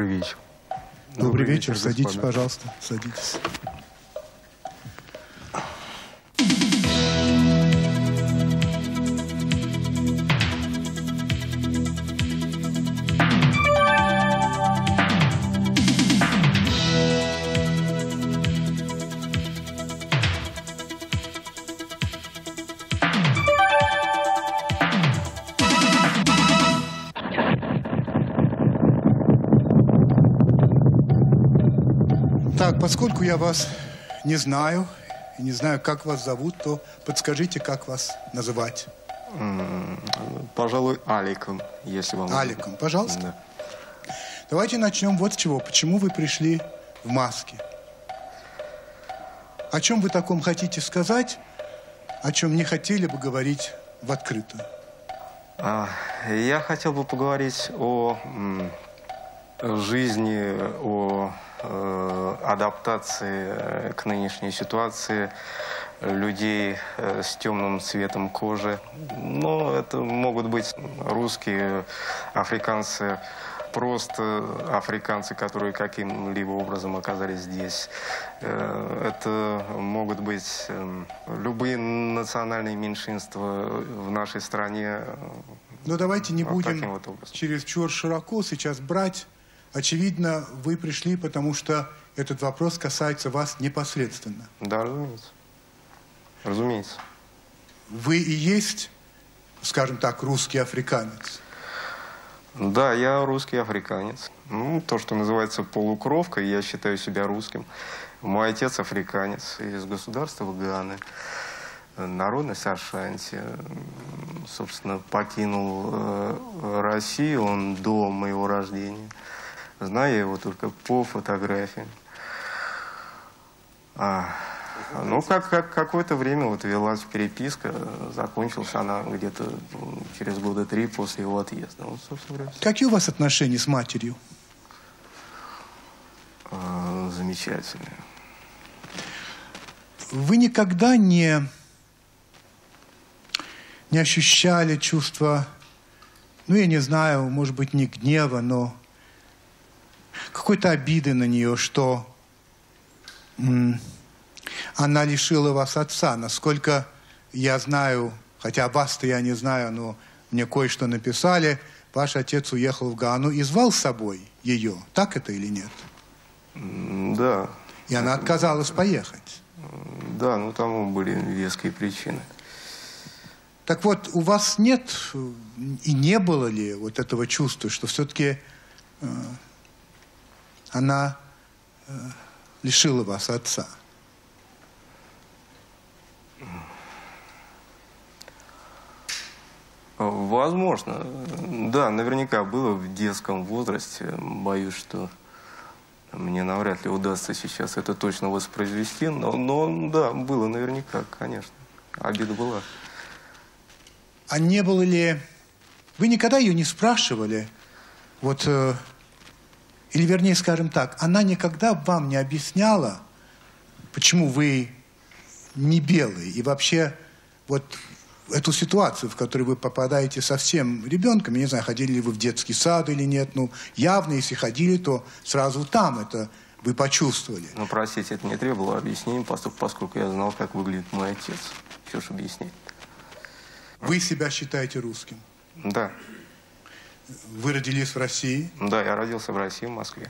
Добрый вечер. Добрый вечер. Садитесь, пожалуйста. Садитесь. Так, поскольку я вас не знаю, и не знаю, как вас зовут, то подскажите, как вас называть. Пожалуй, Аликом, если вам... Аликом, пожалуйста. Да. Давайте начнем вот с чего. Почему вы пришли в маске? О чем вы таком хотите сказать, о чем не хотели бы говорить в открытую? Я хотел бы поговорить о жизни, о адаптации к нынешней ситуации людей с темным цветом кожи. Но это могут быть русские, африканцы, просто африканцы, которые каким-либо образом оказались здесь. Это могут быть любые национальные меньшинства в нашей стране. Но давайте не будем чересчур широко сейчас брать. Очевидно, вы пришли, потому что этот вопрос касается вас непосредственно. Да, разумеется. Разумеется. Вы и есть, скажем так, русский африканец? Да, я русский африканец. Ну, то, что называется полукровкой, я считаю себя русским. Мой отец африканец из государства Ганы. Народность Ашанти. Собственно, покинул Россию он до моего рождения. Знаю его только по фотографиям. Ну, какое-то время вот велась переписка, закончилась она где-то через года 3 после его отъезда. Вот, собственно говоря, какие у вас отношения с матерью? Замечательные. Вы никогда не ощущали чувства, ну, я не знаю, может быть, не гнева, но какой-то обиды на нее, что она лишила вас отца? Насколько я знаю, хотя вас-то я не знаю, но мне кое-что написали, ваш отец уехал в Гану и звал с собой ее. Так это или нет? Да. И она отказалась поехать? Да, ну тому были веские причины. Так вот, у вас нет и не было ли вот этого чувства, что все-таки она лишила вас отца? Возможно. Да, наверняка было в детском возрасте. Боюсь, что мне навряд ли удастся сейчас это точно воспроизвести. Но да, было наверняка, конечно. Обида была. А не было ли... Вы никогда ее не спрашивали? Вот... Или, вернее, скажем так, она никогда вам не объясняла, почему вы не белый. И вообще, вот эту ситуацию, в которую вы попадаете совсем ребенком, я не знаю, ходили ли вы в детский сад или нет, ну, явно, если ходили, то сразу там это вы почувствовали. Ну, простите, это не требовало объяснений, поскольку я знал, как выглядит мой отец. Что ж объяснить? Вы себя считаете русским? Да. Вы родились в России? Да, я родился в России, в Москве.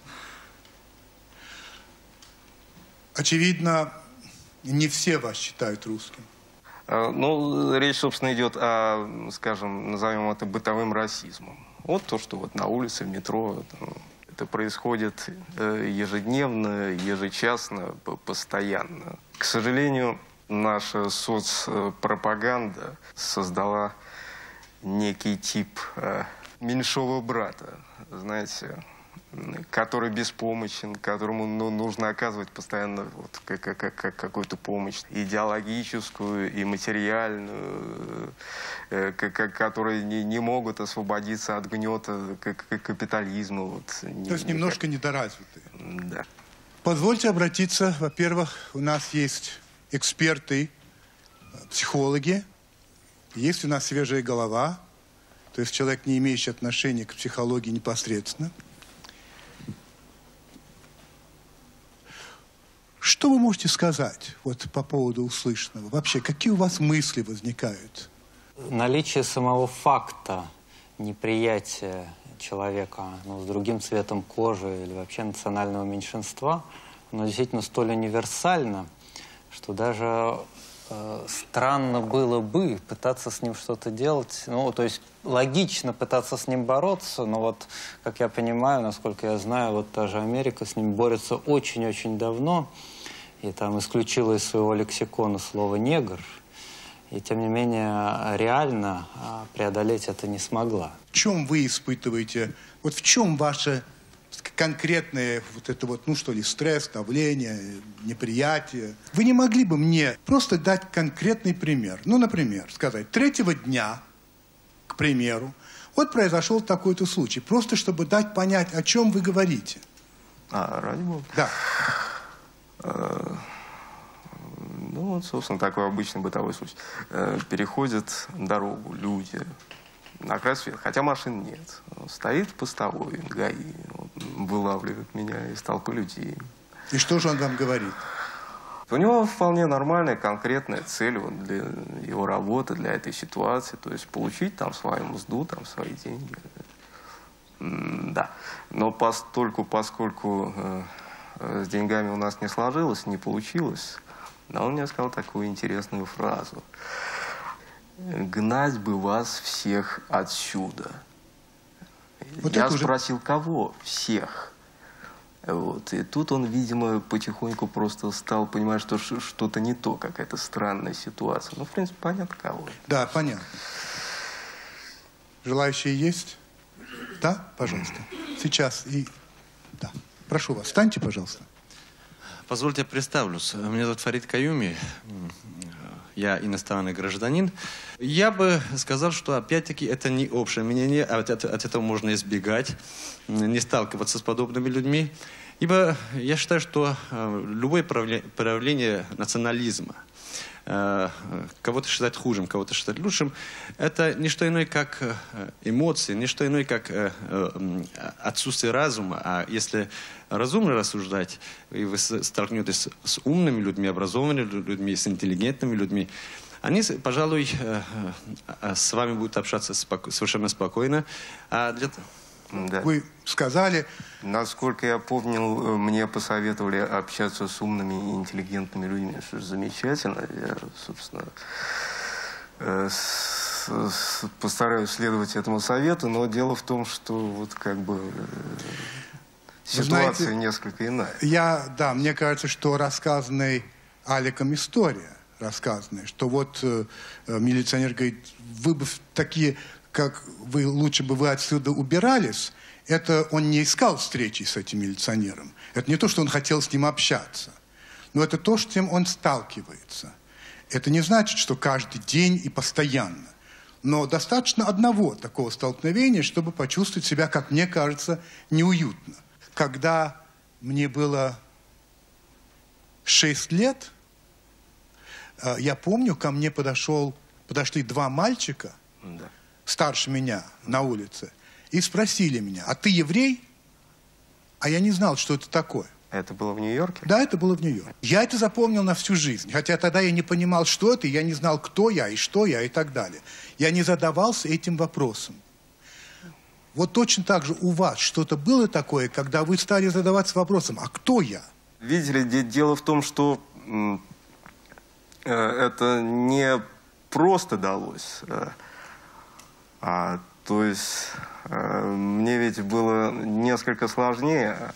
Очевидно, не все вас считают русским. Ну, речь, собственно, идет о, скажем, назовем это бытовым расизмом. Вот то, что вот на улице, в метро, это происходит ежедневно, ежечасно, постоянно. К сожалению, наша соцпропаганда создала некий тип меньшого брата, знаете, который беспомощен, которому нужно оказывать постоянно вот, какую-то помощь идеологическую и материальную, которые не могут освободиться от гнета капитализма. Вот, то есть немножко недоразвитые. Да. Позвольте обратиться, во-первых, у нас есть эксперты, психологи, есть у нас свежая голова, то есть человек, не имеющий отношения к психологии непосредственно. Что вы можете сказать вот, по поводу услышанного? Вообще, какие у вас мысли возникают? Наличие самого факта неприятия человека с другим цветом кожи или вообще национального меньшинства, оно действительно столь универсально, что даже странно было бы пытаться с ним что-то делать. Ну, то есть логично пытаться с ним бороться, но вот, как я понимаю, насколько я знаю, вот та же Америка с ним борется очень-очень давно, и там исключила из своего лексикона слово «негр», и тем не менее реально преодолеть это не смогла. В чем вы испытываете, вот в чем ваше конкретное вот это вот, ну что ли, стресс, давление, неприятие? Вы не могли бы мне просто дать конкретный пример? Ну, например, сказать, 3-го дня, к примеру, вот произошел такой-то случай, просто чтобы дать понять, о чем вы говорите. Ради бога. Да. Ну, вот, собственно, такой обычный бытовой случай. Переходят дорогу люди на красный свет, хотя машин нет. Стоит постовой, ГАИ, вылавливает меня из толпы людей. И что же он вам говорит? У него вполне нормальная, конкретная цель вот, для его работы, для этой ситуации. То есть получить там свою мзду, там свои деньги. Да. Но поскольку с деньгами у нас не сложилось, не получилось, но он мне сказал такую интересную фразу. «Гнать бы вас всех отсюда». Вот я спросил, кого? Всех. Вот. И тут он, видимо, потихоньку просто стал понимать, что что-то не то, какая-то странная ситуация. Ну, в принципе, понятно, кого. Да, понятно. Желающие есть? Да, пожалуйста. Сейчас и... Да. Прошу вас, встаньте, пожалуйста. Позвольте, я представлюсь. Меня зовут Фарид Каюми. Я иностранный гражданин. Я бы сказал, что опять-таки это не общее мнение, а от этого можно избегать, не сталкиваться с подобными людьми. Ибо я считаю, что любое проявление национализма, кого-то считать хужим, кого-то считать лучшим, это не что иное, как эмоции, не что иное, как отсутствие разума. А если разумно рассуждать, и вы столкнетесь с умными людьми, образованными людьми, с интеллигентными людьми, они, пожалуй, с вами будут общаться совершенно спокойно. Да. Вы сказали... Насколько я помнил, мне посоветовали общаться с умными и интеллигентными людьми, что замечательно. Я, собственно, постараюсь следовать этому совету, но дело в том, что вот как бы ситуация, знаете, несколько иная. Да, мне кажется, что рассказанная Аликом история, что вот милиционер говорит, вы бы такие, как вы, лучше бы вы отсюда убирались. Это он не искал встречи с этим милиционером. Это не то, что он хотел с ним общаться. Но это то, с чем он сталкивается. Это не значит, что каждый день и постоянно. Но достаточно одного такого столкновения, чтобы почувствовать себя, как мне кажется, неуютно. Когда мне было 6 лет, я помню, ко мне подошли 2 мальчика, старше меня, на улице, и спросили меня, а ты еврей? А я не знал, что это такое. Это было в Нью-Йорке? Да, это было в Нью-Йорке. Я это запомнил на всю жизнь. Хотя тогда я не понимал, что это, я не знал, кто я и что я и так далее. Я не задавался этим вопросом. Вот точно так же у вас что-то было такое, когда вы стали задаваться вопросом, а кто я? Видите ли, дело в том, что это не просто далось. То есть мне ведь было несколько сложнее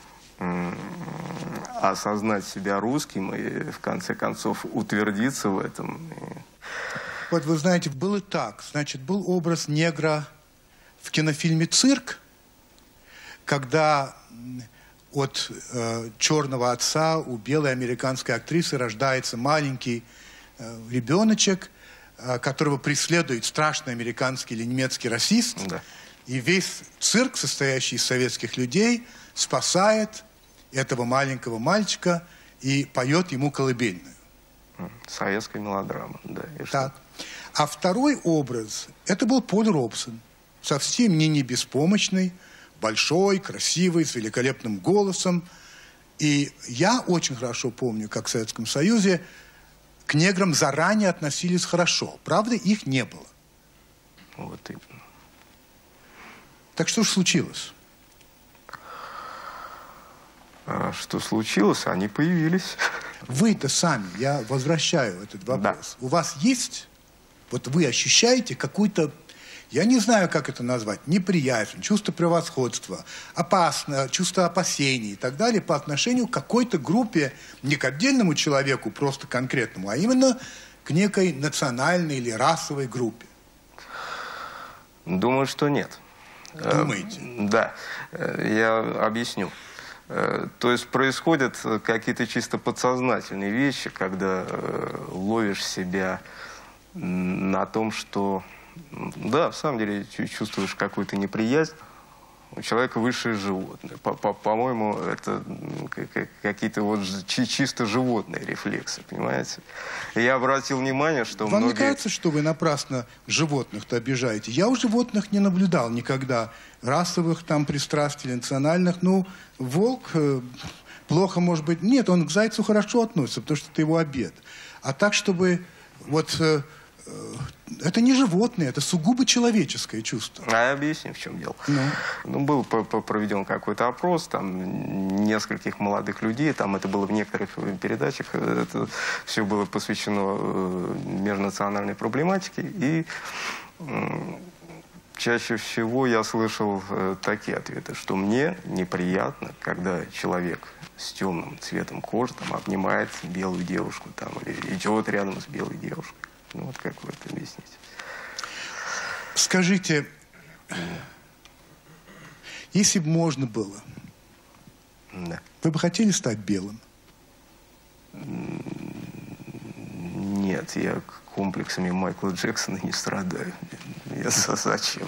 осознать себя русским и, в конце концов, утвердиться в этом. Вот вы знаете, было так. Значит, был образ негра в кинофильме «Цирк», когда от черного отца у белой американской актрисы рождается маленький ребеночек, которого преследует страшный американский или немецкий расист. Да. И весь цирк, состоящий из советских людей, спасает этого маленького мальчика и поет ему колыбельную. Советская мелодрама, да. Так. А второй образ, это был Поль Робсон. Совсем не беспомощный, большой, красивый, с великолепным голосом. И я очень хорошо помню, как в Советском Союзе к неграм заранее относились хорошо. Правда, их не было. Вот именно. Так что же случилось? А что случилось? Они появились. Вы-то сами, я возвращаю этот вопрос. Да. У вас есть, вот вы ощущаете какую-то, я не знаю, как это назвать, неприязнь, чувство превосходства, опасно, чувство опасений и так далее по отношению к какой-то группе, не к отдельному человеку, просто конкретному, а именно к некой национальной или расовой группе? Думаю, что нет. Думаете? Да. Я объясню. То есть происходят какие-то чисто подсознательные вещи, когда ловишь себя на том, что, да, в самом деле чувствуешь какую-то неприязнь. У человека высшее животное. По-моему, это какие-то вот чисто животные рефлексы, понимаете? И я обратил внимание, что Вам не кажется, что вы напрасно животных-то обижаете? Я у животных не наблюдал никогда расовых там пристрастий, национальных. Ну, волк плохо, может быть... Нет, он к зайцу хорошо относится, потому что это его обед. А так, чтобы вот... Это не животное, это сугубо человеческое чувство. А я объясню, в чем дело. Ну, был проведен какой-то опрос, там, нескольких молодых людей, там это было в некоторых передачах, это все было посвящено межнациональной проблематике, и чаще всего я слышал такие ответы, что мне неприятно, когда человек с темным цветом кожи там, обнимает белую девушку там, или идет рядом с белой девушкой. Ну, вот как вы это объясните? Скажите, если бы можно было, да. Вы бы хотели стать белым? Нет, я комплексами Майкла Джексона не страдаю. Зачем?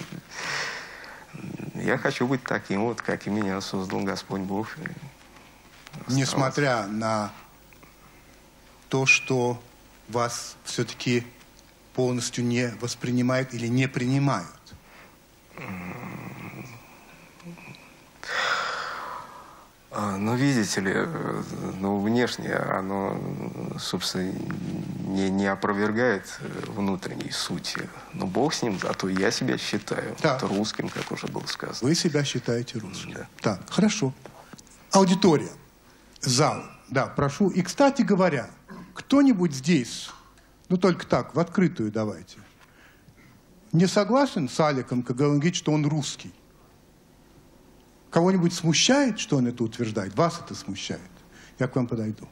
Я хочу быть таким вот, как и меня создал Господь Бог. Несмотря на то, что вас все-таки полностью не воспринимают или не принимают? Ну, видите ли, ну, внешне оно, собственно, не опровергает внутренней сути. Но Бог с ним, зато я себя считаю русским, как уже было сказано. Вы себя считаете русским? Да. Так, хорошо. Аудитория, зал. Да, прошу. И, кстати говоря, кто-нибудь здесь, ну только так, в открытую давайте, не согласен с Аликом, когда он говорит, что он русский? Кого-нибудь смущает, что он это утверждает? Вас это смущает? Я к вам подойду.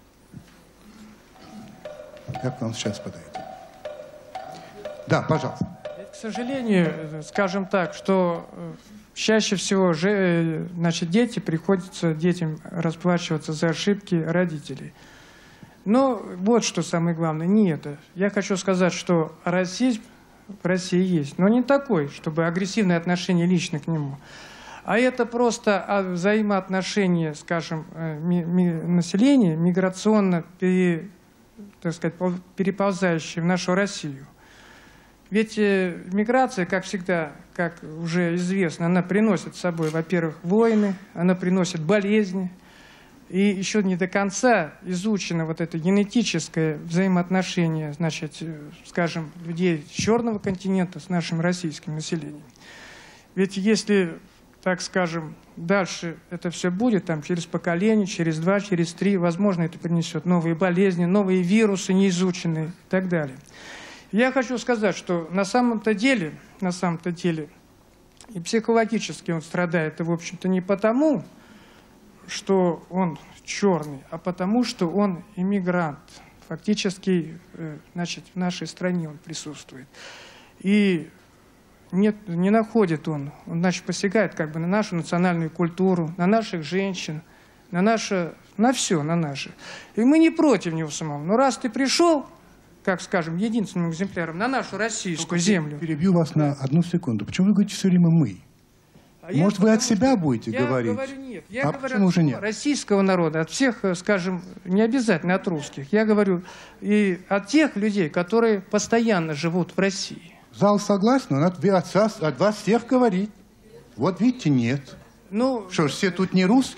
Я к вам сейчас подойду. Да, пожалуйста. К сожалению, скажем так, что чаще всего значит, приходится детям расплачиваться за ошибки родителей. Но вот что самое главное, не это. Я хочу сказать, что расизм в России есть, но не такой, чтобы агрессивное отношение лично к нему. А это просто взаимоотношения, скажем, населения, миграционно, так сказать, переползающие в нашу Россию. Ведь миграция, как всегда, как уже известно, она приносит с собой, во-первых, войны, она приносит болезни. И еще не до конца изучено вот это генетическое взаимоотношение, значит, скажем, людей черного континента с нашим российским населением. Ведь если, так скажем, дальше это все будет, там, через поколение, через 2, через 3, возможно, это принесет новые болезни, новые вирусы неизученные и так далее. Я хочу сказать, что на самом-то деле, и психологически он страдает, в общем-то, не потому, что он черный, а потому, что он иммигрант. Фактически, значит, в нашей стране он присутствует. И не находит он, значит, посягает как бы на нашу национальную культуру, на наших женщин, на все, на наше. И мы не против него самого. Но раз ты пришел, как скажем, единственным экземпляром на нашу российскую землю. Перебью вас на одну секунду. Почему вы говорите все время «мы»? Может, вы от себя будете говорить? Я говорю нет. Я говорю почему от же нет? Российского народа, от всех, скажем, не обязательно от русских. Я говорю и от тех людей, которые постоянно живут в России. Зал согласен, он от вас всех говорит. Вот видите, нет. Ну, что ж, все тут не русские?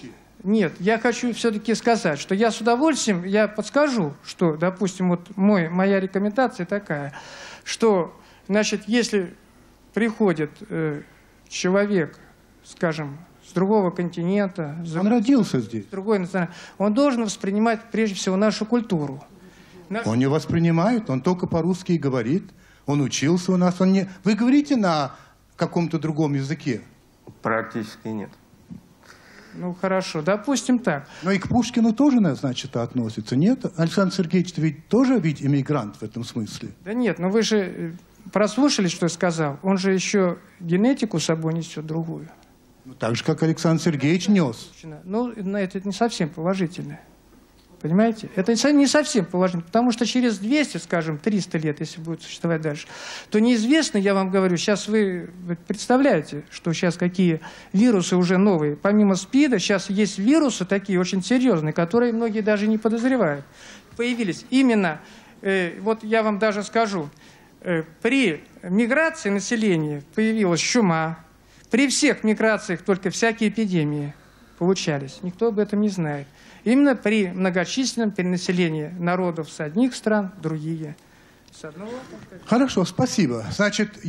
Нет, я хочу все-таки сказать, что я с удовольствием, я подскажу, что, допустим, вот моя рекомендация такая, что, значит, если приходит человек, скажем, с другого континента, Он родился здесь. с другой национальности, он должен воспринимать прежде всего нашу культуру. Он не воспринимает, он только по-русски и говорит. Он учился у нас. Он не... Вы говорите на каком-то другом языке? Практически нет. Ну, хорошо, допустим так. Но и к Пушкину тоже, значит, относится, нет? Александр Сергеевич ведь тоже ведь иммигрант в этом смысле. Да нет, но вы же прослушали, что я сказал. Он же еще генетику с собой несет другую. Ну, так же, как Александр Сергеевич нес. Ну, это не совсем положительно. Понимаете? Это не совсем положительно, потому что через 200, скажем, 300 лет, если будет существовать дальше, то неизвестно, я вам говорю, сейчас вы представляете, что сейчас какие вирусы уже новые. Помимо СПИДа, сейчас есть вирусы такие очень серьезные, которые многие даже не подозревают. Появились именно, вот я вам даже скажу, при миграции населения появилась чума, при всех миграциях только всякие эпидемии получались. Никто об этом не знает. Именно при многочисленном перенаселении народов с одних стран в другие. С одного... Хорошо, спасибо. Значит,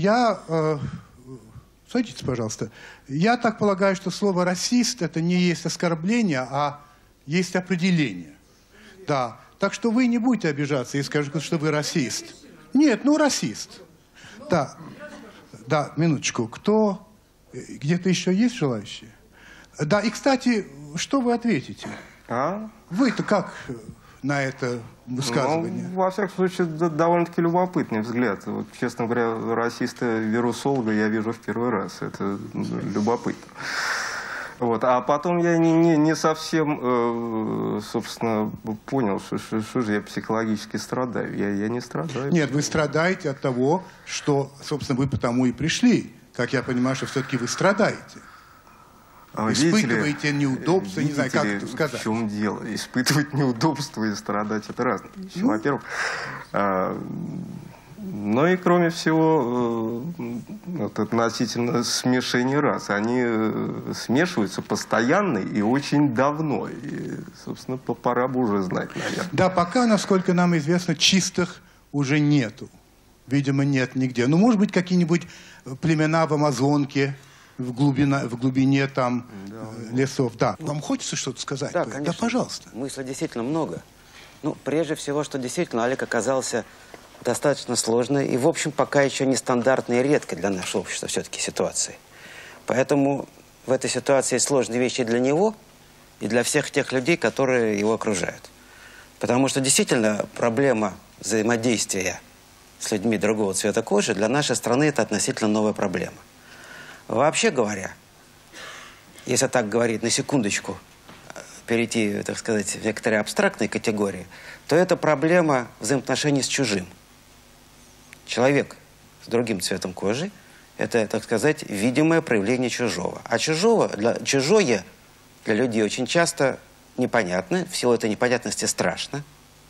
садитесь, пожалуйста. Я так полагаю, что слово «расист» — это не есть оскорбление, а есть определение. Да. Так что вы не будете обижаться и скажете, что вы расист. Нет, ну расист. Да. Да, минуточку. Кто... Где-то еще есть желающие? Да, и, кстати, что вы ответите? А? Вы-то как на это высказывание? Ну, во всяком случае, довольно-таки любопытный взгляд. Вот, честно говоря, расиста-вирусолога я вижу в первый раз. Это любопытно. Вот. А потом я не совсем, собственно, понял, что же я психологически страдаю. Я не страдаю. Нет, вы страдаете от того, что, собственно, вы потому и пришли. Как я понимаю, что все-таки вы страдаете. Испытываете неудобства, не знаю, как это сказать. В чем дело? Испытывать неудобства и страдать – это разные вещи. Во-первых, но и кроме всего, вот относительно смешения рас, они смешиваются постоянно и очень давно. И, собственно, пора бы уже знать, наверное. Да, пока, насколько нам известно, чистых уже нету. Видимо, нет нигде. Ну, может быть, какие-нибудь племена в Амазонке, в глубине там лесов. Да. Вам хочется что-то сказать? Да, конечно. Да, пожалуйста. Мыслей действительно много. Ну, прежде всего, что действительно Алик оказался достаточно сложной и, в общем, пока еще нестандартной и редкой для нашего общества все-таки ситуации. Поэтому в этой ситуации есть сложные вещи и для него, и для всех тех людей, которые его окружают. Потому что действительно проблема взаимодействия с людьми другого цвета кожи для нашей страны это относительно новая проблема. Вообще говоря, если так говорить, на секундочку, перейти, так сказать, в некоторые абстрактные категории, то это проблема взаимоотношений с чужим. Человек с другим цветом кожи – это, так сказать, видимое проявление чужого. А чужое для людей очень часто непонятно, в силу этой непонятности страшно.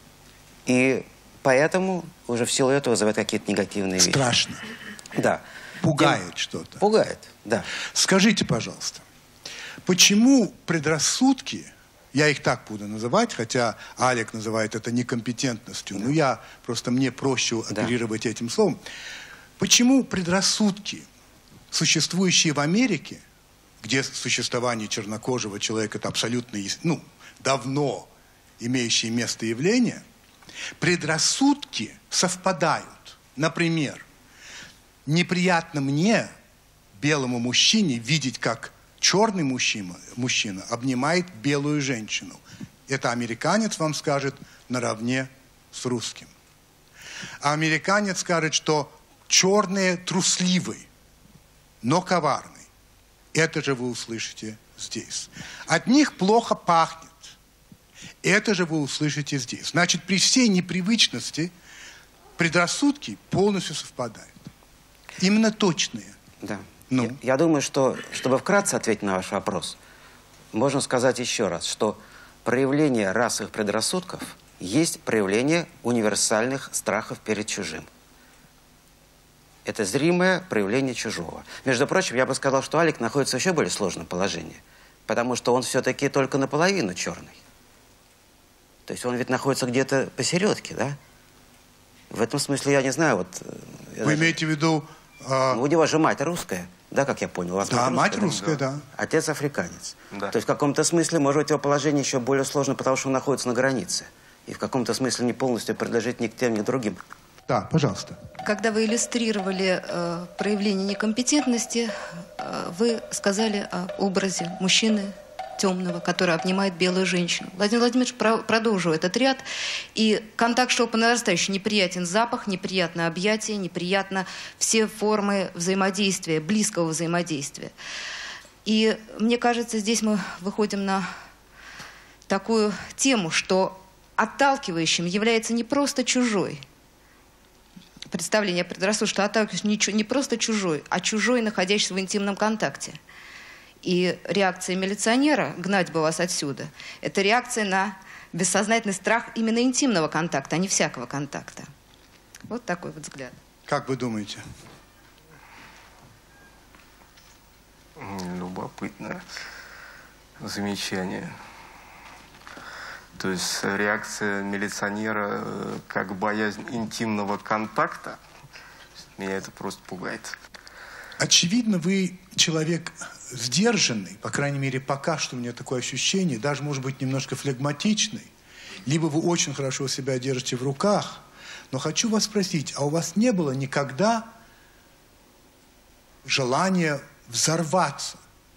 И поэтому уже в силу этого вызывает какие-то негативные вещи. Страшно. Да. Пугает что-то. Пугает, да. Скажите, пожалуйста, почему предрассудки, я их так буду называть, хотя Алик называет это некомпетентностью, но мне проще оперировать этим словом, почему предрассудки, существующие в Америке, где существование чернокожего человека это абсолютно, давно имеющее место явление, предрассудки совпадают. Например, неприятно мне, белому мужчине, видеть, как черный мужчина обнимает белую женщину. Это американец вам скажет наравне с русским. А американец скажет, что черный трусливый, но коварный. Это же вы услышите здесь. От них плохо пахнет. Это же вы услышите здесь. Значит, при всей непривычности предрассудки полностью совпадают. Именно точные. Да. Ну. Я думаю, что, чтобы вкратце ответить на ваш вопрос, можно сказать еще раз, что проявление расовых предрассудков есть проявление универсальных страхов перед чужим. Это зримое проявление чужого. Между прочим, я бы сказал, что Алик находится в еще более сложном положении. Потому что он все-таки только наполовину черный. То есть он ведь находится где-то посередке, да? В этом смысле я не знаю, вот... Вы имеете в виду... Ну, у него же мать русская, да, как я понял? Да, мать русская, да. Отец африканец. Да. То есть в каком-то смысле, может быть, его положение еще более сложно, потому что он находится на границе. И в каком-то смысле не полностью принадлежит ни к тем, ни к другим. Да, пожалуйста. Когда вы иллюстрировали проявление некомпетентности, вы сказали о образе мужчины темного, который обнимает белую женщину. Владимир Владимирович продолжил этот ряд, и контакт шел по нарастающей. Неприятен запах, неприятно объятие, неприятно все формы взаимодействия, близкого взаимодействия. И мне кажется, здесь мы выходим на такую тему, что отталкивающим является не просто чужой. Представление предрассудка, что отталкивающим не просто чужой, а чужой, находящийся в интимном контакте. И реакция милиционера «гнать бы вас отсюда» – это реакция на бессознательный страх именно интимного контакта, а не всякого контакта. Вот такой вот взгляд. Как вы думаете? Любопытное замечание. То есть реакция милиционера как боязнь интимного контакта, меня это просто пугает. Очевидно, вы человек сдержанный, по крайней мере, пока что у меня такое ощущение, даже, может быть, немножко флегматичный, либо вы очень хорошо себя держите в руках, но хочу вас спросить, а у вас не было никогда желания взорваться?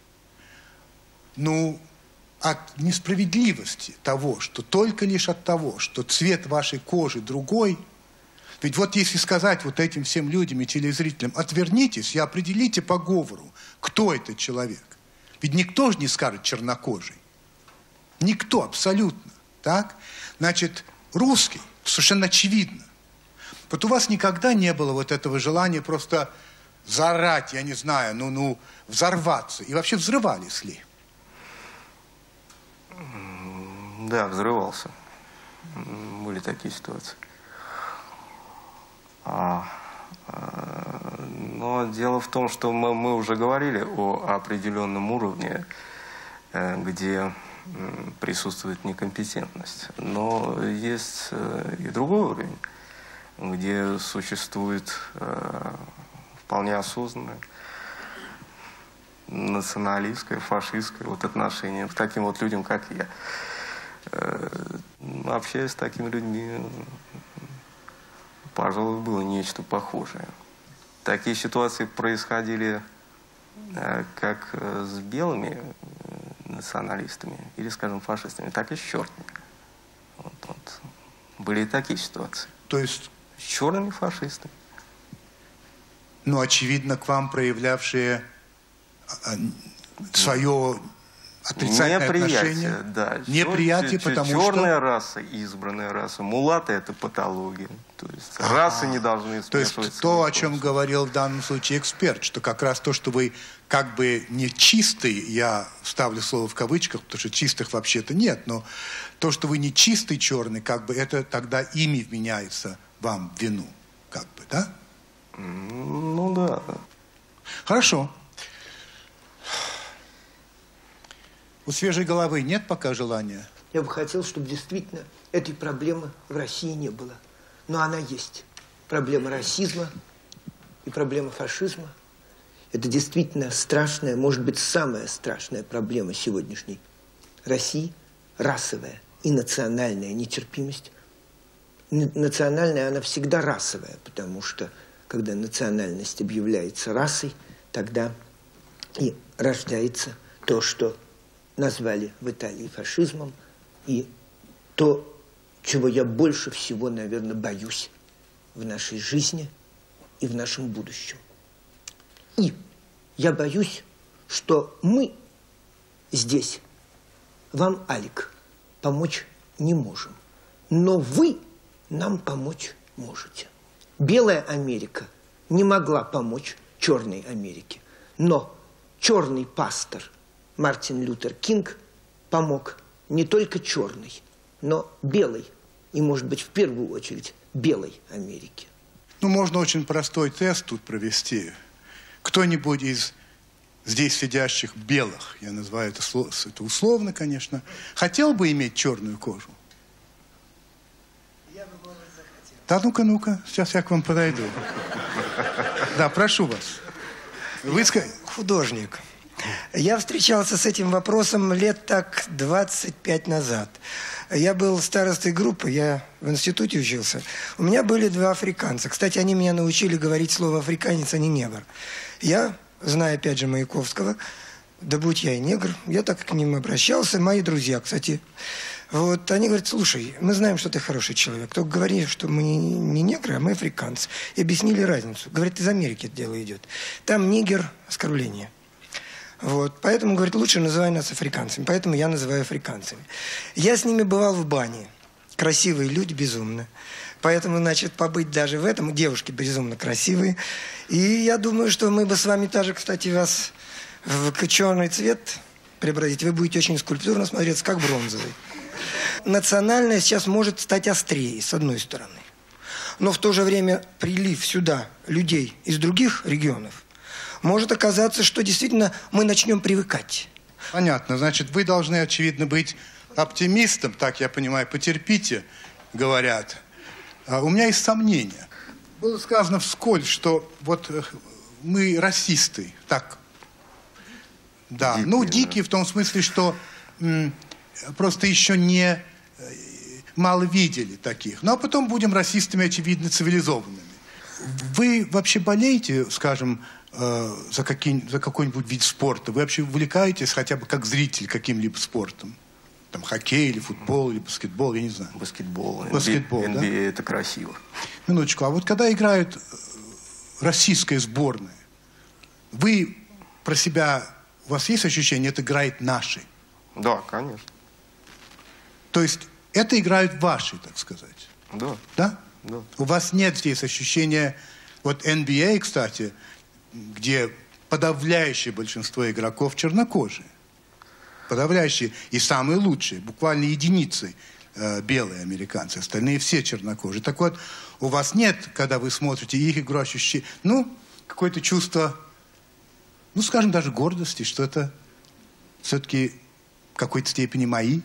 Ну, от несправедливости того, что только лишь от того, что цвет вашей кожи другой. Ведь вот если сказать вот этим всем людям и телезрителям, отвернитесь и определите по говору, кто этот человек. Ведь никто же не скажет чернокожий. Никто, абсолютно. Так? Значит, русский, совершенно очевидно. Вот у вас никогда не было вот этого желания просто заорать, я не знаю, взорваться. И вообще взрывались ли? Да, взрывался. Были такие ситуации. Но дело в том, что мы уже говорили о определенном уровне, где присутствует некомпетентность. Но есть и другой уровень, где существует вполне осознанное националистское, фашистское вот отношение к таким вот людям, как я. Общаясь с такими людьми, пожалуй, было нечто похожее. Такие ситуации происходили как с белыми националистами или, скажем, фашистами, так и с черными. Вот. Были и такие ситуации. То есть? С черными фашистами. Ну, очевидно, к вам проявлявшие свое отрицательное отношение. Да. Неприятие, потому что... Черная раса, избранная раса. Мулаты – это патология. То есть расы не должны смешиваться. То есть то, о чем говорил в данном случае эксперт, что как раз то, что вы как бы не чистый, я ставлю слово в кавычках, потому что чистых вообще-то нет, но то, что вы не чистый черный, как бы это тогда ими вменяется вам в вину. Как бы, да? Ну да. Хорошо. У свежей головы нет пока желания? Я бы хотел, чтобы действительно этой проблемы в России не было. Но она есть. Проблема расизма и проблема фашизма. Это действительно страшная, может быть, самая страшная проблема сегодняшней России. Расовая и национальная нетерпимость. Национальная, она всегда расовая, потому что, когда национальность объявляется расой, тогда и рождается то, что назвали в Италии фашизмом, и то, чего я больше всего, наверное, боюсь в нашей жизни и в нашем будущем. И я боюсь, что мы здесь вам, Алик, помочь не можем, но вы нам помочь можете. Белая Америка не могла помочь черной Америке, но черный пастор Мартин Лютер Кинг помог не только черной, но белой, и, может быть, в первую очередь, белой Америке. Ну, можно очень простой тест тут провести. Кто-нибудь из здесь сидящих белых, я называю это условно, конечно, хотел бы иметь черную кожу? Я бы, может, захотел. Да, ну-ка, сейчас я к вам подойду. Да, прошу вас. Вы художник. Я встречался с этим вопросом лет так 25 назад. Я был старостой группы, я в институте учился. У меня были 2 африканца. Кстати, они меня научили говорить слово «африканец», а не «негр». Я, зная, опять же, Маяковского, да будь я и негр, я так к ним обращался. Мои друзья, кстати, вот, они говорят: слушай, мы знаем, что ты хороший человек, только говори, что мы не негры, а мы африканцы. И объяснили разницу. Говорят, из Америки это дело идет. Там нигер – оскорбление. Вот, поэтому, говорит, лучше называй нас африканцами. Поэтому я называю африканцами. Я с ними бывал в бане. Красивые люди, безумно. Поэтому, значит, побыть даже в этом. Девушки безумно красивые. И я думаю, что мы бы с вами даже, кстати, вас в черный цвет преобразить. Вы будете очень скульптурно смотреться, как бронзовый. Национальное сейчас может стать острее, с одной стороны. Но в то же время прилив сюда людей из других регионов может оказаться, что действительно мы начнем привыкать. Понятно. Значит, вы должны, очевидно, быть оптимистом, так я понимаю. Потерпите, говорят. А у меня есть сомнения. Было сказано вскользь, что вот мы расисты. Так. Да. Дикие, ну, дикие в том смысле, что просто еще не мало видели таких. Ну, а потом будем расистами, очевидно, цивилизованными. Вы вообще болеете, скажем, за какой-нибудь вид спорта? Вы вообще увлекаетесь хотя бы как зритель каким-либо спортом? Там хоккей или футбол или баскетбол, я не знаю. Баскетбол. Баскетбол, NBA, да? это красиво. Минуточку. А вот когда играет российская сборная, вы про себя, у вас есть ощущение, это играет наши? Да, конечно. То есть это играют ваши, так сказать? Да. Да? Да. У вас нет здесь ощущения... Вот NBA, кстати, где подавляющее большинство игроков чернокожие. Подавляющие и самые лучшие, буквально единицы белые американцы. Остальные все чернокожие. Так вот, у вас нет, когда вы смотрите их игру, ощущения, ну, какое-то чувство, ну, скажем, даже гордости, что это все-таки в какой-то степени мои?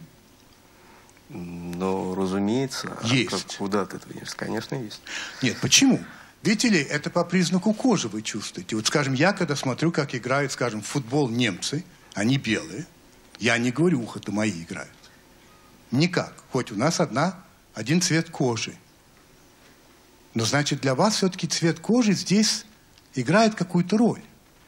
Ну, разумеется. Есть. А куда ты движешься? Конечно, есть. Нет, почему? Видите ли, это по признаку кожи вы чувствуете. Вот, скажем, я когда смотрю, как играют, скажем, в футбол немцы, они белые, я не говорю, ух, это мои играют. Никак. Хоть у нас один цвет кожи. Но, значит, для вас все-таки цвет кожи здесь играет какую-то роль.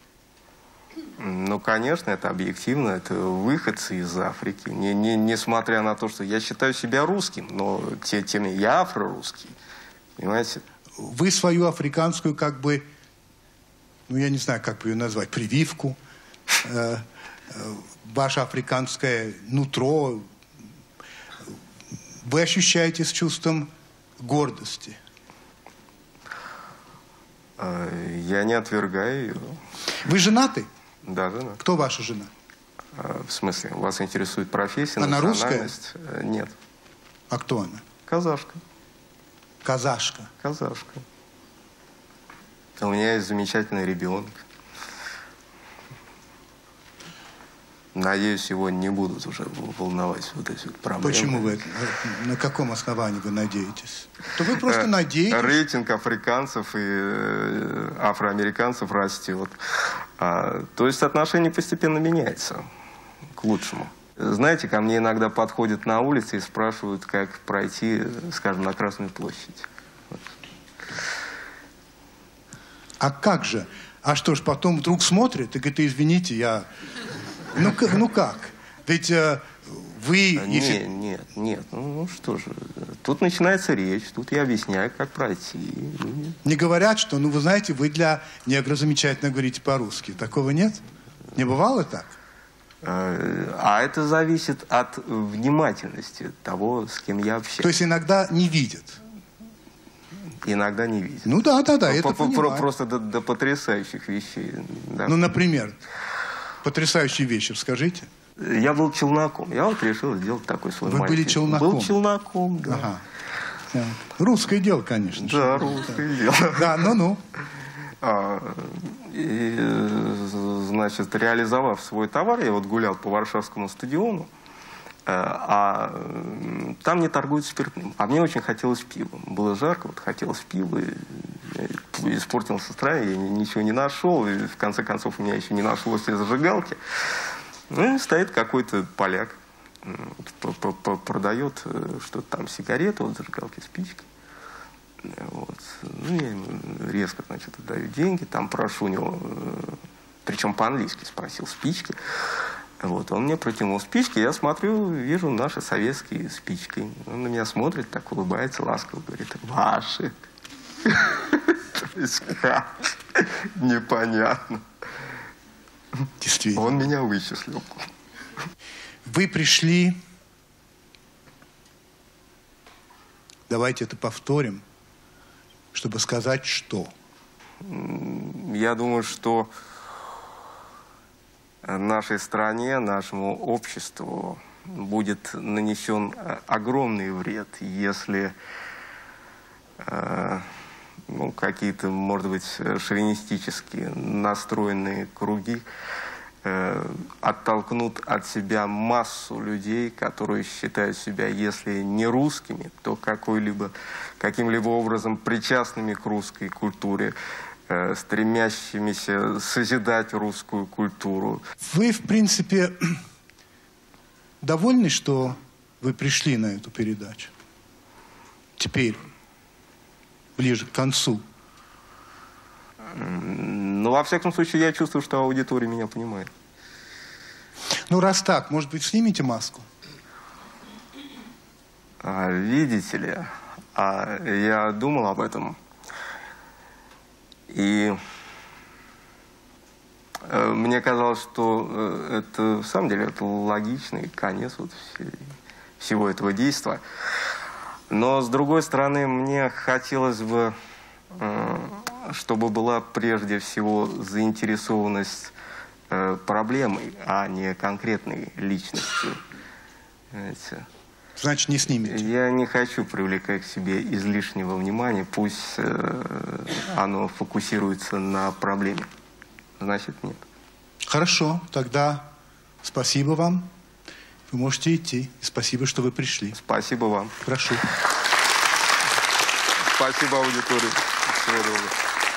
Ну, конечно, это объективно, это выходцы из Африки. Несмотря на то, что я считаю себя русским, но тем не менее я афро-русский. Понимаете? Вы свою африканскую, как бы, ну, я не знаю, как бы ее назвать, прививку, ваше африканское нутро, вы ощущаете с чувством гордости? Я не отвергаю ее. Вы женаты? Да, жена. Кто ваша жена? В смысле, вас интересует профессия, она национальность? Русская? Нет. А кто она? Казашка. Казашка. Казашка. У меня есть замечательный ребенок. Надеюсь, его не будут уже волновать вот эти вот проблемы. Почему вы? На каком основании вы надеетесь? То вы просто надеетесь. Рейтинг африканцев и афроамериканцев растет. То есть отношение постепенно меняется к лучшему. Знаете, ко мне иногда подходят на улице и спрашивают, как пройти, скажем, на Красную площадь. Вот. А как же? А что ж, потом вдруг смотрит и говорит, извините, я... Ну как? Ведь вы... Нет. Ну что же, тут начинается речь, тут я объясняю, как пройти. Не говорят, что, ну вы знаете, вы для негра замечательно говорите по-русски. Такого нет? Не бывало так? А это зависит от внимательности того, с кем я общаюсь. То есть иногда не видят? Иногда не видят. Ну да, это понимаю. Просто до потрясающих вещей. Да. Ну, например, потрясающий вечер, скажите. Я был челноком. Я вот решил сделать такой свой Вы были челноком? Был челноком, да. Ага. Русское дело, конечно. Да, русское дело. Да, ну-ну. Значит, реализовав свой товар, я вот гулял по Варшавскому стадиону, а там не торгуют спиртным. А мне очень хотелось пива. Было жарко, вот хотелось пива. Испортил настроение, я ничего не нашел. И в конце концов у меня еще не нашлось и зажигалки. Ну и стоит какой-то поляк. Продает что-то там, сигареты, вот зажигалки, спички. Вот. Ну, я ему резко, значит, отдаю деньги, там прошу у него, причем по-английски спросил, спички. Вот. Он мне протянул спички, я смотрю, вижу наши советские спички. Он на меня смотрит, так улыбается, ласково говорит: ваши. То есть как? Непонятно. Действительно. Он меня вычислил. Вы пришли, давайте это повторим, чтобы сказать, что? Я думаю, что нашей стране, нашему обществу будет нанесен огромный вред, если ну, какие-то, может быть, шовинистически настроенные круги оттолкнут от себя массу людей, которые считают себя, если не русскими, то каким-либо образом причастными к русской культуре, стремящимися созидать русскую культуру. Вы, в принципе, довольны, что вы пришли на эту передачу? Теперь, ближе к концу. Ну, во всяком случае, я чувствую, что аудитория меня понимает. Ну, раз так, может быть, снимите маску? Видите ли, я думал об этом. И мне казалось, что это, в самом деле, это логичный конец вот всего этого действия. Но, с другой стороны, мне хотелось бы, чтобы была прежде всего заинтересованность проблемой, а не конкретной личностью. Знаете. Значит, не снимете? Я не хочу привлекать к себе излишнего внимания, пусть оно фокусируется на проблеме. Значит, нет. Хорошо, тогда спасибо вам. Вы можете идти. И спасибо, что вы пришли. Спасибо вам. Прошу. Спасибо аудитории. Всего доброго.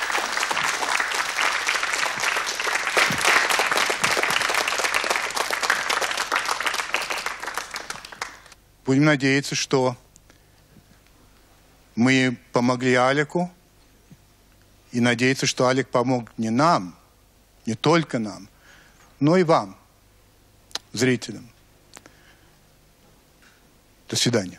Будем надеяться, что мы помогли Алику, и надеяться, что Алик помог не нам, не только нам, но и вам, зрителям. До свидания.